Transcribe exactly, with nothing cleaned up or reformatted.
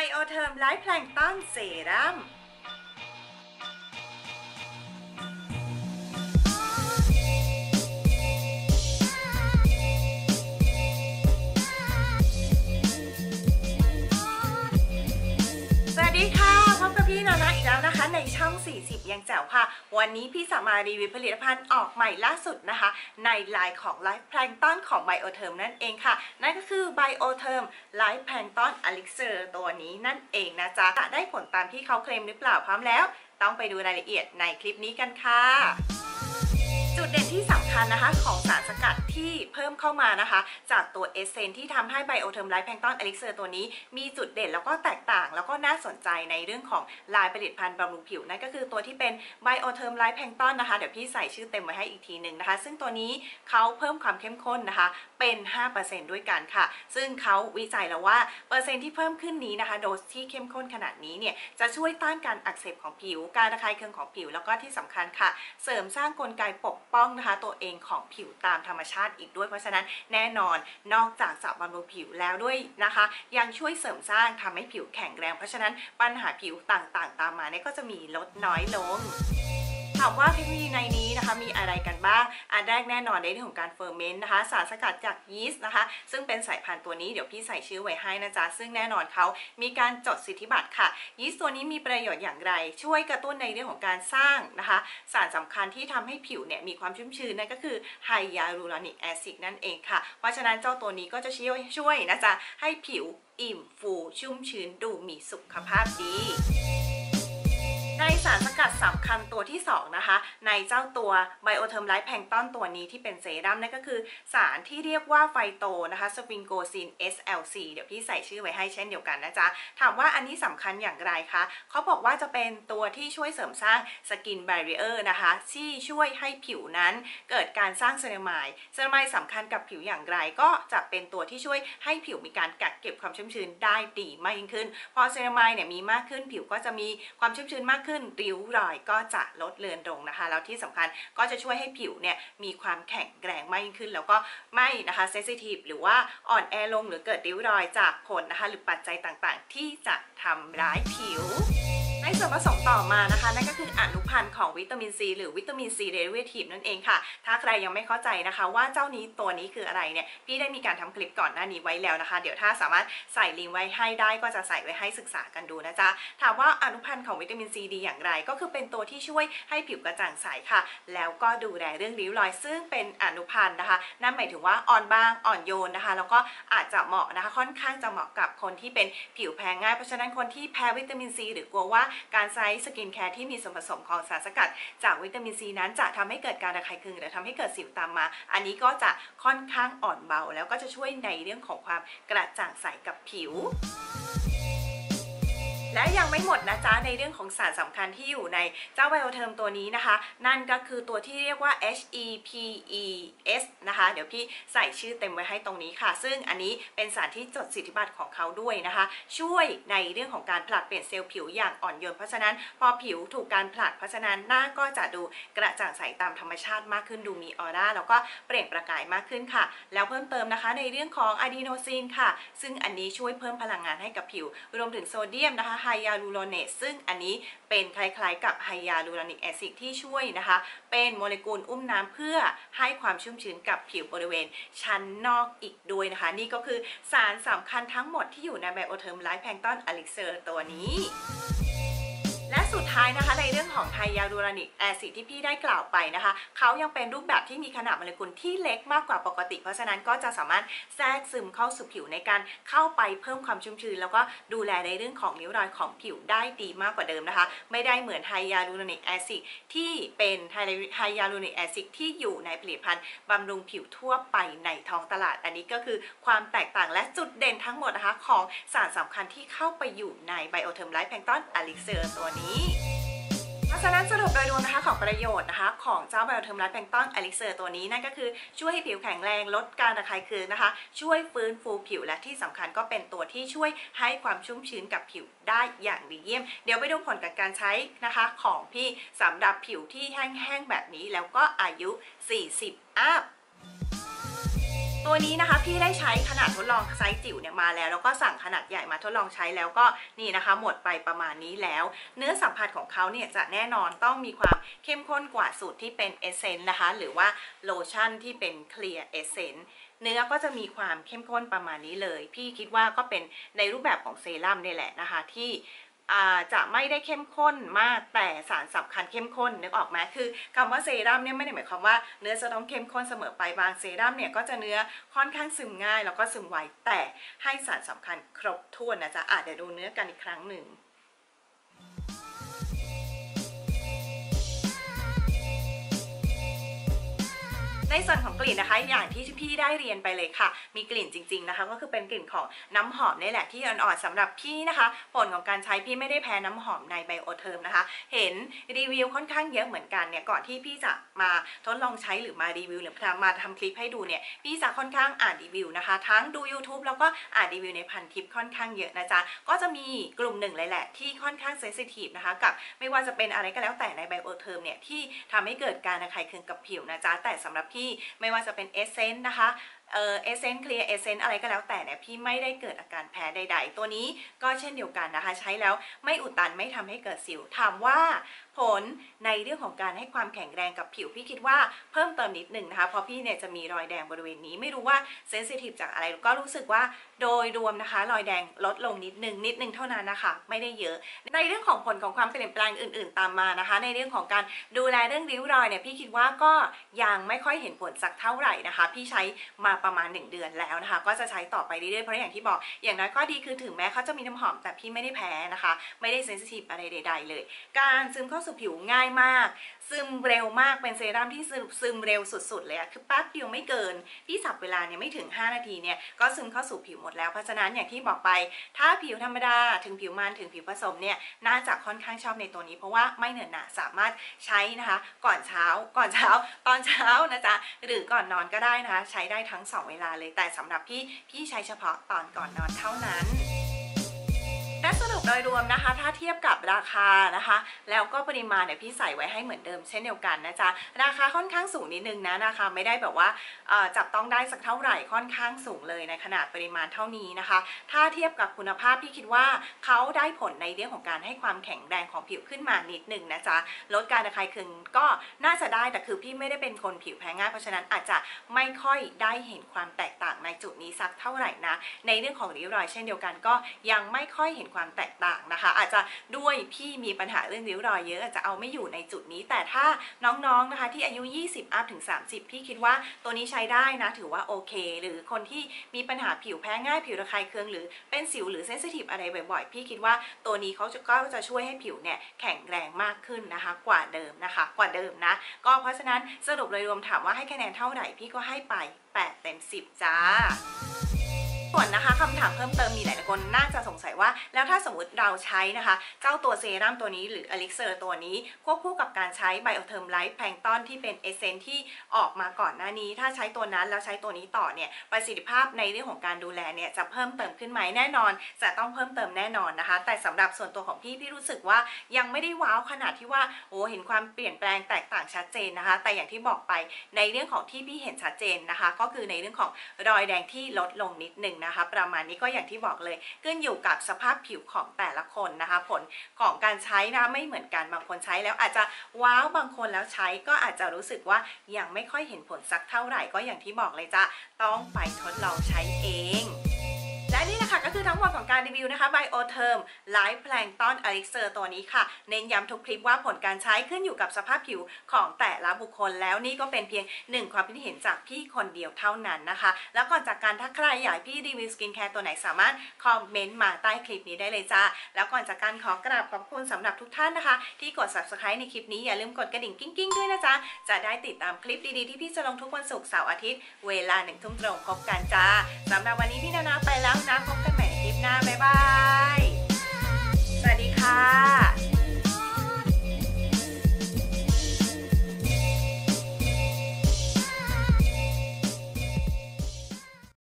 โอเทอร์มไลฟ์แพลงก์ต้นเซรั่มสวัสดีค่ะพบกับพี่นานะอีกแล้วนะคะในช่องสี่สิบยังแจ๋วค่ะวันนี้พี่สามารีวิวผลิตภัณฑ์ออกใหม่ล่าสุดนะคะในไลน์ของ Life Plankton ของ Biotherm นั่นเองค่ะนั่นก็คือ Biotherm Life Plankton Elixir ตัวนี้นั่นเองนะจ๊ะจะได้ผลตามที่เขาเคลมหรือเปล่าพร้อมแล้วต้องไปดูรายละเอียดในคลิปนี้กันค่ะจุดเด่นที่สำคัญนะคะของสารสกัดที่เพิ่มเข้ามานะคะจากตัวเอเซนที่ทำให้ Biotherm Life Plankton Elixir ตัวนี้มีจุดเด่นแล้วก็แตกต่างแล้วก็น่าสนใจในเรื่องของลายผลิตภัณฑ์บำรุงผิวนั่นก็คือตัวที่เป็น Biotherm Life Plankton นะคะเดี๋ยวพี่ใส่ชื่อเต็มไว้ให้อีกทีหนึ่งนะคะซึ่งตัวนี้เขาเพิ่มความเข้มข้นนะคะเป็น ห้าเปอร์เซ็นต์ ด้วยกันค่ะซึ่งเขาวิจัยแล้วว่าเปอร์เซ็นต์ที่เพิ่มขึ้นนี้นะคะโดสที่เข้มข้นขนาดนี้เนี่ยจะช่วยต้านการอักเสบของผิวการระคายเคืองของผิวแล้วก็ที่สำคัญค่ะเสริมสร้างกลไกปกป้องนะคะตัวเองของผิวตามธรรมชาติอีกด้วยเพราะฉะนั้นแน่นอนนอกจากจะบำรุงผิวแล้วด้วยนะคะยังช่วยเสริมสร้างทำให้ผิวแข็งแรงเพราะฉะนั้นปัญหาผิวต่างๆตามมาเนี่ยก็จะมีลดน้อยลงถามว่าเทคโนโลยีในนี้นะคะมีอะไรกันบ้างอันแรกแน่นอนในเรื่องของการเฟอร์เมนต์นะคะสารสกัดจากยีสต์นะคะซึ่งเป็นสายพันธุ์ตัวนี้เดี๋ยวพี่ใส่ชื่อไว้ให้นะจ๊ะซึ่งแน่นอนเขามีการจดสิทธิบัตรค่ะยีสต์ตัวนี้มีประโยชน์อย่างไรช่วยกระตุ้นในเรื่องของการสร้างนะคะสารสำคัญที่ทำให้ผิวเนี่ยมีความชุ่มชื้นนั่นก็คือไฮยาลูรอนิกแอซิดนั่นเองค่ะเพราะฉะนั้นเจ้าตัวนี้ก็จะช่วยช่วยนะจ๊ะให้ผิวอิ่มฟูชุ่มชื้นดูมีสุขภาพดีในสารสกัดสำคัญตัวที่สองนะคะในเจ้าตัว Biotherm Life Plankton ตัวนี้ที่เป็นเซรั่มนั่นก็คือสารที่เรียกว่าไฟโตนะคะสฟิงโกซิน เอส แอล ซี เดี๋ยวพี่ใส่ชื่อไว้ให้เช่นเดียวกันนะจ๊ะถามว่าอันนี้สำคัญอย่างไรคะเขาบอกว่าจะเป็นตัวที่ช่วยเสริมสร้างสกินแบรีเออร์นะคะที่ช่วยให้ผิวนั้นเกิดการสร้างเซรามายด์เซรามายด์สำคัญกับผิวอย่างไรก็จะเป็นตัวที่ช่วยให้ผิวมีการกักเก็บความชุ่มชื้นได้ดีมากยิ่งขึ้นพอเซรามายด์เนี่ยมีมากขึ้นผิวก็จะมีความชุ่มชื้นมากขึ้นริ้วรอยก็จะลดเลือนลงนะคะแล้วที่สำคัญก็จะช่วยให้ผิวเนี่ยมีความแข็งแรงมากยิ่งขึ้นแล้วก็ไม่นะคะเซนซิทีฟหรือว่าอ่อนแอลงหรือเกิดริ้วรอยจากผลนะคะหรือปัจจัยต่างๆที่จะทำร้ายผิวในส่วนผสมต่อมานะคะนั่นก็คืออนุพันธ์ของวิตามินซีหรือวิตามินซีเดริเวทีฟนั่นเองค่ะถ้าใครยังไม่เข้าใจนะคะว่าเจ้านี้ตัวนี้คืออะไรเนี่ยพี่ได้มีการทำคลิปก่อนหน้านี้ไว้แล้วนะคะเดี๋ยวถ้าสามารถใส่ลิงก์ไว้ให้ได้ก็จะใส่ไว้ให้ศึกษากันดูนะจ๊ะถามว่าอนุพันธ์ของวิตามินซีดีอย่างไรก็คือเป็นตัวที่ช่วยให้ผิวกระจ่างใสค่ะแล้วก็ดูแลเรื่องริ้วรอยซึ่งเป็นอนุพันธ์นะคะนั่นหมายถึงว่าอ่อนบางอ่อนโยนนะคะแล้วก็อาจจะเหมาะนะคะค่อนข้างจะเหมาะกับคนที่เป็นผิวแพ้ง่ายเพราะฉะนั้นคนที่แพ้วิตามินซีหรือกลัวว่าการใช้สกินแคร์ที่มีส่วนผสมของสารสกัดจากวิตามินซีนั้นจะทำให้เกิดการระคายเคืองหรือทำให้เกิดสิวตามมาอันนี้ก็จะค่อนข้างอ่อนเบาแล้วก็จะช่วยในเรื่องของความกระจ่างใสกับผิวและยังไม่หมดนะจ๊ะในเรื่องของสารสำคัญที่อยู่ในเจ้า Biotherm ตัวนี้นะคะนั่นก็คือตัวที่เรียกว่า เอช อี พี อี เอส นะคะเดี๋ยวพี่ใส่ชื่อเต็มไว้ให้ตรงนี้ค่ะซึ่งอันนี้เป็นสารที่จดสิทธิบัตรของเขาด้วยนะคะช่วยในเรื่องของการผลัดเปลี่ยนเซลล์ผิวอย่างอ่อนโยนเพราะฉะนั้นพอผิวถูกการผลัดเพราะฉะนั้นหน้าก็จะดูกระจ่างใสตามธรรมชาติมากขึ้นดูมีออร่าแล้วก็เปล่งประกายมากขึ้นค่ะแล้วเพิ่มเติมนะคะในเรื่องของอะดีโนซินค่ะซึ่งอันนี้ช่วยเพิ่มพลังงานให้กับผิวรวมถึงโซเดียมนะคะไฮยาลูโรเนตซึ่งอันนี้เป็นคล้ายๆกับไฮยาลูรอนิกแอซิดที่ช่วยนะคะเป็นโมเลกุลอุ้มน้ำเพื่อให้ความชุ่มชื้นกับผิวบริเวณชั้นนอกอีกด้วยนะคะนี่ก็คือสารสำคัญทั้งหมดที่อยู่ใน Biotherm Life Plankton Elixir ตัวนี้และสุดท้ายนะคะในเรื่องของไฮยาลูรอนิกแอซิดที่พี่ได้กล่าวไปนะคะเขายังเป็นรูปแบบที่มีขนาดโมเลกุลที่เล็กมากกว่าปกติเพราะฉะนั้นก็จะสามารถแทรกซึมเข้าสู่ผิวในการเข้าไปเพิ่มความชุ่มชื้นแล้วก็ดูแลในเรื่องของริ้วรอยของผิวได้ดีมากกว่าเดิมนะคะไม่ได้เหมือนไฮยาลูรอนิกแอซิดที่เป็นไฮยาลูรอนิกแอซิดที่อยู่ในผลิตภัณฑ์บำรุงผิวทั่วไปในท้องตลาดอันนี้ก็คือความแตกต่างและจุดเด่นทั้งหมดนะคะของสารสำคัญที่เข้าไปอยู่ใน Biotherm Life Plankton Elixir ตัวนี้เพราะฉะนั้นสรุปโดยรวมนะคะของประโยชน์นะคะของเจ้า Biotherm Life Plankton Elixir ตัวนี้นั่นก็คือช่วยให้ผิวแข็งแรงลดการระคายเคืองนะคะช่วยฟื้นฟูผิวและที่สำคัญก็เป็นตัวที่ช่วยให้ความชุ่มชื้นกับผิวได้อย่างดีเยี่ยมเดี๋ยวไปดูผลกับการใช้นะคะของพี่สำหรับผิวที่แห้งๆแบบนี้แล้วก็อายุสี่สิบอัพตัวนี้นะคะพี่ได้ใช้ขนาดทดลองไซส์จิ๋วเนี่ยมาแล้วแล้วก็สั่งขนาดใหญ่มาทดลองใช้แล้วก็นี่นะคะหมดไปประมาณนี้แล้วเนื้อสัมผัสของเขาเนี่ยจะแน่นอนต้องมีความเข้มข้นกว่าสูตรที่เป็นเอเซนส์นะคะหรือว่าโลชั่นที่เป็นเคลียร์เอเซนส์เนื้อก็จะมีความเข้มข้นประมาณนี้เลยพี่คิดว่าก็เป็นในรูปแบบของเซรั่มนี่แหละนะคะที่จะไม่ได้เข้มข้นมากแต่สารสำคัญเข้มข้นนึกออกไหมคือคำว่าเซรั่มเนี่ยไม่ได้หมายความว่าเนื้อจะต้องเข้มข้นเสมอไปบางเซรั่มเนี่ยก็จะเนื้อค่อนข้างซึมง่ายแล้วก็ซึมไวแต่ให้สารสำคัญครบถ้วนนะจ๊ะอาจจะดูเนื้อกันอีกครั้งหนึ่งในส่วนของกลิ่นนะคะอย่างที่พี่ได้เรียนไปเลยค่ะมีกลิ่นจริงๆนะคะก็คือเป็นกลิ่นของน้ำหอมนี่แหละที่อ่อนๆสำหรับพี่นะคะผลของการใช้พี่ไม่ได้แพ้น้ำหอมในไบโอเทอร์มนะคะเห็นรีวิวค่อนข้างเยอะเหมือนกันเนี่ยก่อนที่พี่จะมาทดลองใช้หรือมารีวิวหรือมาทำคลิปให้ดูเนี่ยพี่จะค่อนข้างอ่านรีวิวนะคะทั้งดู ยูทูบ แล้วก็อ่านรีวิวในพันทิปค่อนข้างเยอะนะจ๊ะก็จะมีกลุ่มหนึ่งเลยแหละที่ค่อนข้างเซนซิทีฟนะคะกับไม่ว่าจะเป็นอะไรก็แล้วแต่ในไบโอเทอร์มเนี่ยที่ทำให้เกิดการระคายเคืองกับผิวนะจ๊ะแต่สำหรับพี่ไม่ว่าจะเป็นเอเซนส์นะคะเออเอเซนส์เคลียร์เอเซนส์อะไรก็แล้วแต่เนี่ยพี่ไม่ได้เกิดอาการแพ้ใดๆตัวนี้ก็เช่นเดียวกันนะคะใช้แล้วไม่อุดตันไม่ทำให้เกิดสิวถามว่าผลในเรื่องของการให้ความแข็งแรงกับผิวพี่คิดว่าเพิ่มเติมนิดหนึ่งนะคะเพราะพี่เนี่ยจะมีรอยแดงบริเวณนี้ไม่รู้ว่าเซนซิทีฟจากอะไรก็รู้สึกว่าโดยรวมนะคะรอยแดงลดลงนิดนึงนิดนึงเท่านั้นนะคะไม่ได้เยอะในเรื่องของผลของความเปลี่ยนแปลงอื่นๆตามมานะคะในเรื่องของการดูแลเรื่องริ้วรอยเนี่ยพี่คิดว่าก็ยังไม่ค่อยเห็นผลสักเท่าไหร่นะคะพี่ใช้มาประมาณหนึ่งเดือนแล้วนะคะก็จะใช้ต่อไปเรื่อยๆเพราะอย่างที่บอกอย่างน้อยก็ดีคือถึงแม้เขาจะมีน้ำหอมแต่พี่ไม่ได้แพ้นะคะไม่ได้เซนซิทีฟอะไรใดๆเลยการซึมเข้าสู่ผิวง่ายมากซึมเร็วมากเป็นเซรั่มที่ซึมซึมเร็วสุดๆเลยอะคือแป๊บเดียวไม่เกินพี่สับเวลาเนี่ยไม่ถึงห้านาทีเนี่ยก็ซึมเข้าสู่ผิวหมดแล้วเพราะฉะนั้นอย่างที่บอกไปถ้าผิวธรรมดาถึงผิวมันถึงผิวผสมเนี่ยน่าจะค่อนข้างชอบในตัวนี้เพราะว่าไม่เหนอะหนะสามารถใช้นะคะก่อนเช้าก่อนเช้าตอนเช้านะจ๊ะหรือก่อนนอนก็ได้นะคะใช้ได้ทั้งสองเวลาเลยแต่สำหรับพี่พี่ใช้เฉพาะตอนก่อนนอนเท่านั้นและสรุปโดยรวมนะคะถ้าเทียบกับราคานะคะแล้วก็ปริมาณเนี่ยพี่ใส่ไว้ให้เหมือนเดิมเช่นเดียวกันนะจ๊ะราคาค่อนข้างสูงนิดนึงนะราคาไม่ได้แบบว่าจับต้องได้สักเท่าไหร่ค่อนข้างสูงเลยในขนาดปริมาณเท่านี้นะคะถ้าเทียบกับคุณภาพพี่คิดว่าเขาได้ผลในเรื่องของการให้ความแข็งแรงของผิวขึ้นมานิดนึงนะจ๊ะลดการระคายเคืองก็น่าจะได้แต่คือพี่ไม่ได้เป็นคนผิวแพ้ง่ายเพราะฉะนั้นอาจจะไม่ค่อยได้เห็นความแตกต่างในจุดนี้สักเท่าไหร่นะในเรื่องของริ้วรอยเช่นเดียวกันก็ยังไม่ค่อยเห็นความแตกต่างนะคะอาจจะด้วยพี่มีปัญหาเรื่องริ้วรอยเยอะอาจจะเอาไม่อยู่ในจุดนี้แต่ถ้าน้องๆนะคะที่อายุยี่สิบอัพถึงสามสิบพี่คิดว่าตัวนี้ใช้ได้นะถือว่าโอเคหรือคนที่มีปัญหาผิวแพ้ง่ายผิวระคายเคืองหรือเป็นสิวหรือเซนซิทีฟอะไรบ่อยๆพี่คิดว่าตัวนี้เขาก็จะช่วยให้ผิวเนี่ยแข็งแรงมากขึ้นนะคะกว่าเดิมนะคะกว่าเดิมนะก็เพราะฉะนั้นสรุปโดยรวมถามว่าให้คะแนนเท่าไหร่พี่ก็ให้ไปแปดเต็มสิบจ้าส่วนนะคะคำถามเพิ่มเติมมีหลายคนน่าจะสงสัยว่าแล้วถ้าสมมติเราใช้นะคะเจ้าตัวเซรั่มตัวนี้หรืออลิกเซอร์ตัวนี้ควบคู่กับการใช้ไบโอเทอร์มไลท์แพลงก์ตอนที่เป็นเอเซนที่ออกมาก่อนหน้านี้ถ้าใช้ตัวนั้นแล้วใช้ตัวนี้ต่อเนี่ยประสิทธิภาพในเรื่องของการดูแลเนี่ยจะเพิ่มเติมขึ้นไหมแน่นอนจะต้องเพิ่มเติมแน่นอนนะคะแต่สำหรับส่วนตัวของพี่พี่รู้สึกว่ายังไม่ได้ว้าวขนาดที่ว่าโอ้เห็นความเปลี่ยนแปลงแตกต่างชัดเจนนะคะแต่อย่างที่บอกไปในเรื่องของที่พี่เห็นชัดเจนนะคะก็คือในเรื่องของรอยแดงที่ลดลงนิดนึงนะคะประมาณนี้ก็อย่างที่บอกเลยขึ้นอยู่กับสภาพผิวของแต่ละคนนะคะผลของการใช้นะไม่เหมือนกันบางคนใช้แล้วอาจจะว้าวบางคนแล้วใช้ก็อาจจะรู้สึกว่ายังไม่ค่อยเห็นผลสักเท่าไหร่ก็อย่างที่บอกเลยจ้ะต้องไปทดลองใช้เองและนี่นะคะก็คือทั้งหมดของการรีวิวนะคะ Bioterm Light Plankton Elixir ตัวนี้ค่ะเน้นย้ำทุกคลิปว่าผลการใช้ขึ้นอยู่กับสภาพผิวของแต่ละบุคคลแล้วนี่ก็เป็นเพียงหนึ่งความคิดเห็นจากพี่คนเดียวเท่านั้นนะคะแล้วก่อนจากการถ้าใครอยากพี่รีวิวสกินแคร์ตัวไหนสามารถคอมเมนต์มาใต้คลิปนี้ได้เลยจ้าแล้วก่อนจากการขอกราบขอบคุณสำหรับทุกท่านนะคะที่กด ซับสไครบ์ ในคลิปนี้อย่าลืมกดกระดิ่งกิ้งๆด้วยนะจ๊ะจะได้ติดตามคลิปดีๆที่พี่จะลงทุกวันศุกร์เสาร์อาทิตย์เวลาหนึ่งทุ่มตรงพบกันจ้าสำหรับวันนี้พี่นานาไปแล้วนะพบกันใหม่ในคลิปหน้าบ๊ายบาย